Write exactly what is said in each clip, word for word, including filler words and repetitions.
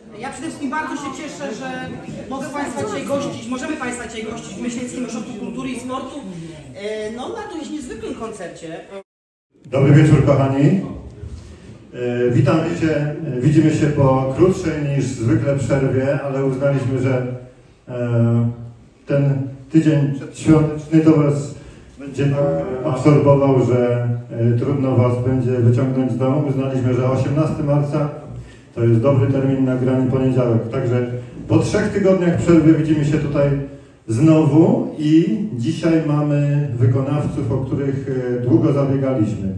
Ja przede wszystkim bardzo się cieszę, że mogę Państwa dzisiaj gościć, możemy Państwa dzisiaj gościć w Myśleckim Ośrodku Kultury i Sportu no, na dość niezwykłym koncercie. Dobry wieczór, kochani. Witamy się, widzimy się po krótszej niż zwykle przerwie, ale uznaliśmy, że ten tydzień przedświąteczny to Was będzie tak absorbował, że trudno Was będzie wyciągnąć z domu. Uznaliśmy, że osiemnastego marca to jest dobry termin na grany poniedziałek. Także po trzech tygodniach przerwy widzimy się tutaj znowu i dzisiaj mamy wykonawców, o których długo zabiegaliśmy.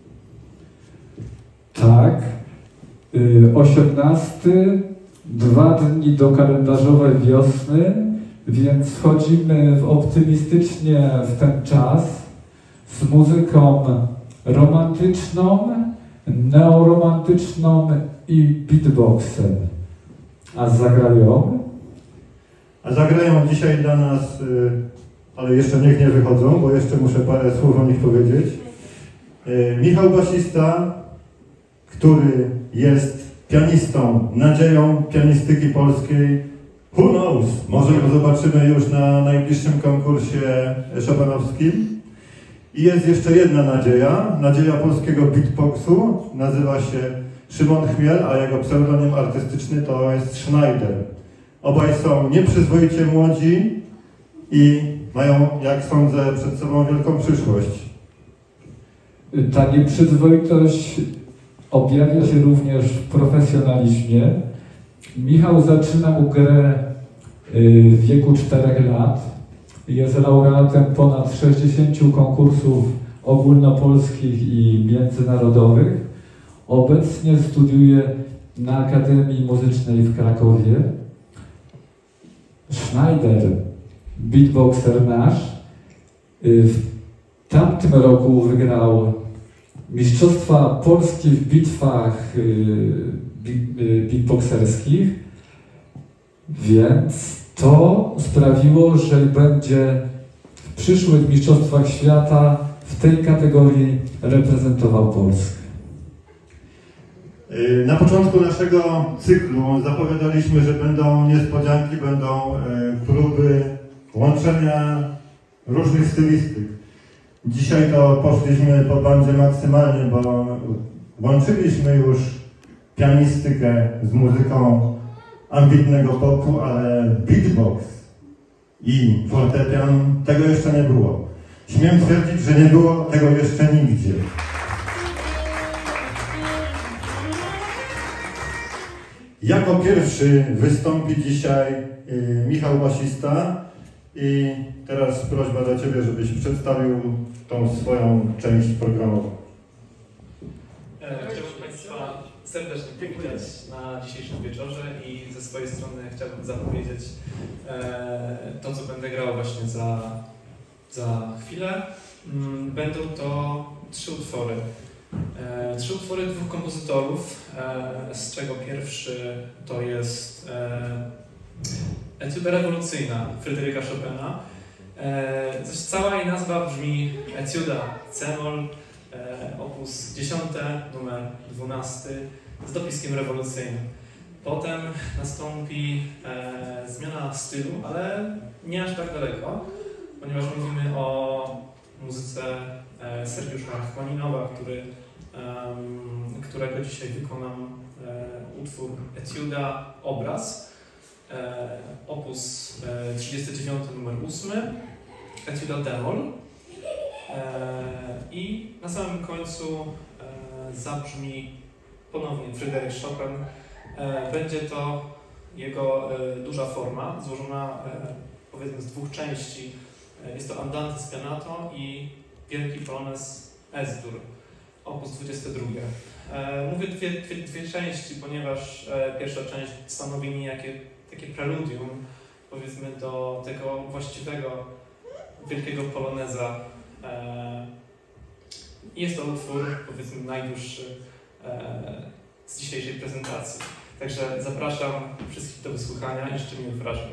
Tak, osiemnasty, dwa dni do kalendarzowej wiosny, więc wchodzimy w optymistycznie w ten czas z muzyką romantyczną, neoromantyczną i beatboxem. A zagrają? A zagrają dzisiaj dla nas, ale jeszcze niech nie wychodzą, bo jeszcze muszę parę słów o nich powiedzieć. Michał basista, który jest pianistą, nadzieją pianistyki polskiej. Who knows? Może go zobaczymy już na najbliższym konkursie chopinowskim. I jest jeszcze jedna nadzieja, nadzieja polskiego beatboxu. Nazywa się Szymon Chmiel, a jego pseudonim artystyczny to jest Schneider. Obaj są nieprzyzwoicie młodzi i mają, jak sądzę, przed sobą wielką przyszłość. Ta nieprzyzwoitość objawia się również w profesjonalizmie. Michał zaczynał grę w wieku czterech lat. Jest laureatem ponad sześćdziesięciu konkursów ogólnopolskich i międzynarodowych. Obecnie studiuje na Akademii Muzycznej w Krakowie. Schneider, beatboxer nasz, w tamtym roku wygrał Mistrzostwa Polski w bitwach beatboxerskich, więc to sprawiło, że będzie w przyszłych Mistrzostwach Świata w tej kategorii reprezentował Polskę. Na początku naszego cyklu zapowiadaliśmy, że będą niespodzianki, będą próby łączenia różnych stylistyk. Dzisiaj to poszliśmy po bandzie maksymalnie, bo łączyliśmy już pianistykę z muzyką ambitnego popu, ale beatbox i fortepian, tego jeszcze nie było. Śmiem twierdzić, że nie było tego jeszcze nigdzie. Jako pierwszy wystąpi dzisiaj y, Michał basista i teraz prośba do Ciebie, żebyś przedstawił tą swoją część programową. Chciałbym Państwa serdecznie powitać na dzisiejszym wieczorze i ze swojej strony chciałbym zapowiedzieć e, to, co będę grał właśnie za, za chwilę. Będą to trzy utwory. E, trzy utwory dwóch kompozytorów, e, z czego pierwszy to jest e, Etiuda rewolucyjna Fryderyka Chopina. E, zaś cała jej nazwa brzmi Etiuda C-moll, e, opus dziesiąty, numer dwunasty, z dopiskiem rewolucyjnym. Potem nastąpi e, zmiana stylu, ale nie aż tak daleko, ponieważ mówimy o muzyce e, Sergiusza Rachmaninowa, który, e, którego dzisiaj wykonam e, utwór Etiuda Obraz, e, opus e, trzydziesty dziewiąty, numer ósmy, Etiuda D-moll. E, I na samym końcu e, zabrzmi ponownie Fryderyk Chopin. E, będzie to jego e, duża forma, złożona e, powiedzmy z dwóch części. E, jest to Andante Spianato i Wielki Polonez Es-dur, opus dwudziesty drugi. E, mówię dwie, dwie, dwie części, ponieważ e, pierwsza część stanowi niejakie takie preludium, powiedzmy, do tego właściwego Wielkiego Poloneza. E, jest to utwór, powiedzmy, najdłuższy e, z dzisiejszej prezentacji. Także zapraszam wszystkich do wysłuchania i życzę miłych wrażeń.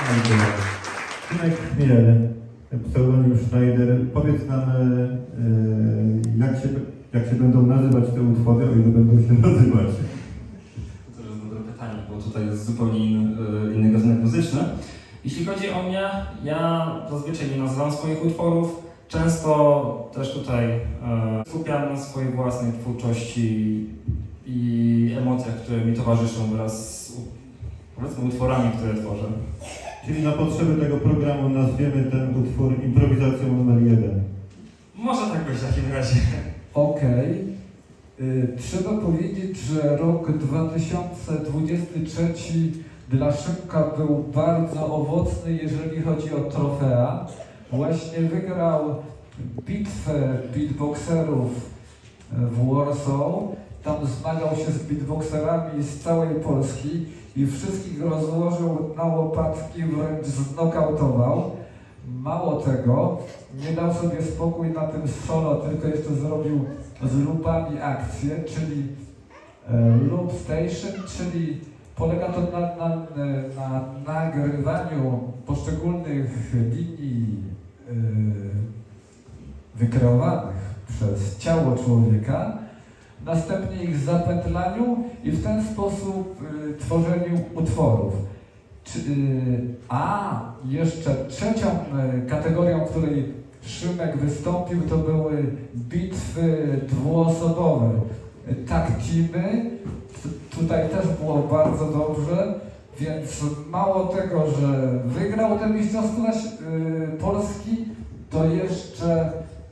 Tymek Chmiel, pseudonim Schneider. Powiedz nam, jak się, jak się będą nazywać te utwory, o ile będą się nazywać. To jest dobre pytanie, bo tutaj jest zupełnie inny, inny gatunek muzyczny. Jeśli chodzi o mnie, ja zazwyczaj nie nazywam swoich utworów. Często też tutaj e, skupiam na swojej własnej twórczości i emocjach, które mi towarzyszą wraz z, powiedzmy, utworami, które tworzę. Czyli na potrzeby tego programu nazwiemy ten utwór improwizacją numer jeden. Może tak być w takim razie. Okej. Y, Trzeba powiedzieć, że rok dwa tysiące dwudziesty trzeci dla Szymka był bardzo owocny, jeżeli chodzi o trofea. Właśnie wygrał bitwę beatboxerów w Warsaw. Tam zmagał się z beatboxerami z całej Polski i wszystkich rozłożył na łopatki, wręcz znokautował. Mało tego, nie dał sobie spokój na tym solo, tylko jeszcze zrobił z loopami akcję, czyli e, loop station, czyli polega to na, na, na nagrywaniu poszczególnych linii e, wykreowanych przez ciało człowieka, następnie ich zapętlaniu i w ten sposób y, tworzeniu utworów. Czy, y, a jeszcze trzecią y, kategorią, w której Szymek wystąpił, to były bitwy dwuosobowe, y, tag teamy. Tutaj też było bardzo dobrze, więc mało tego, że wygrał ten mistrzostwo y, Polski, to jeszcze y,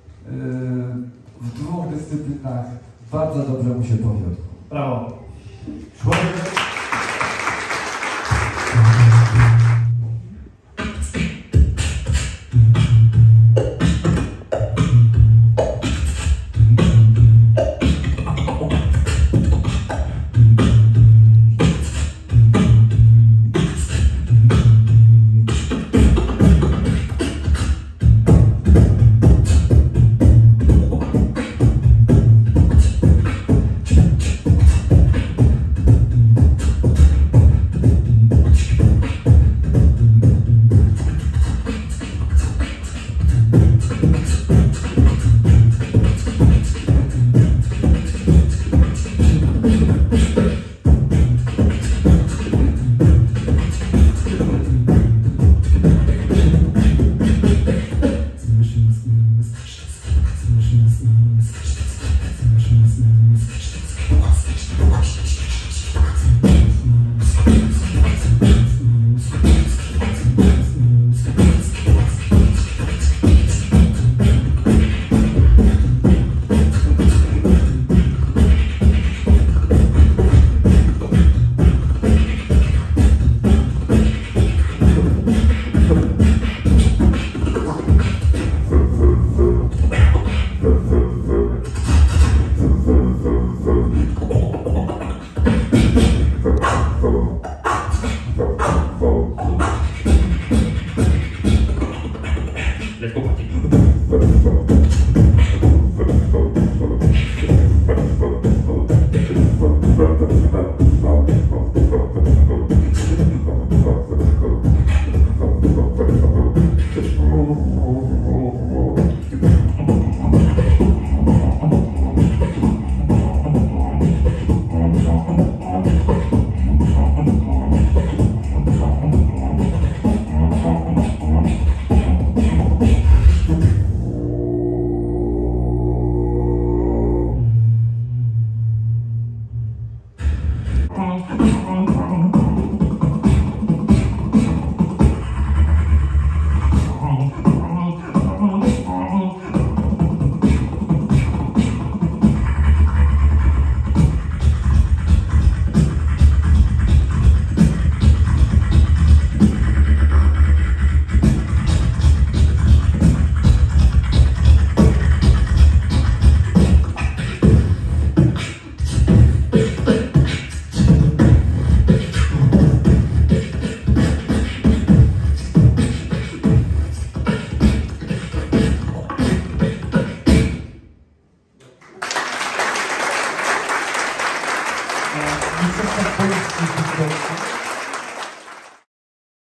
w dwóch dyscyplinach bardzo dobrze mu się powiódł. Brawo. Człowiek...